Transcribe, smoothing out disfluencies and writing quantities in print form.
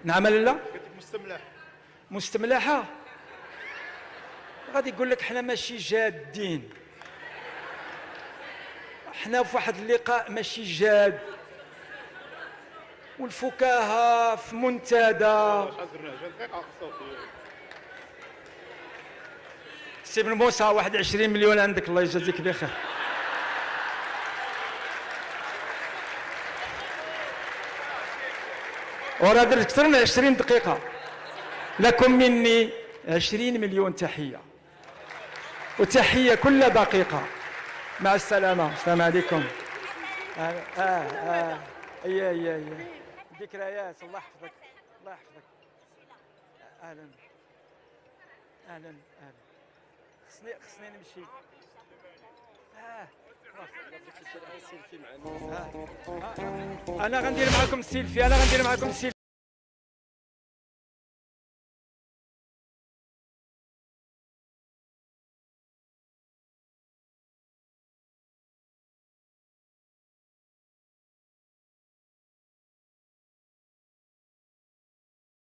نعم لا؟ قلت لك مستملح. مستملحة؟ غادي يقول لك حنا ماشي جادين، حنا في واحد اللقاء ماشي جاد، والفكاهة في منتدى. سي بن موسى 21 مليون عندك، الله يجازيك بخير. وراه درت أكثر من 20 دقيقة. لكم مني 20 مليون تحية، وتحية كل دقيقة. مع السلامة، السلام عليكم. اي ذكريات، الله يحفظك، الله يحفظك. اهلا اهلا اهلا. خصني نمشي. انا غندير معكم السيلفي،